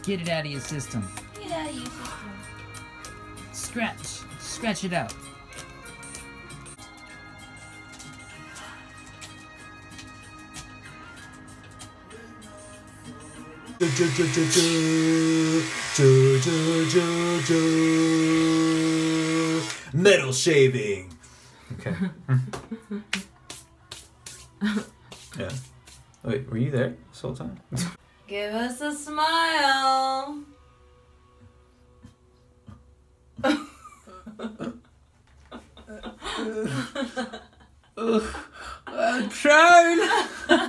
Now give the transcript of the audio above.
Get it out of your system. Get out of your system. Scratch. Scratch it out. Metal shaving. Okay. Yeah. Wait, were you there this whole time? Give us a smile. I'm trying.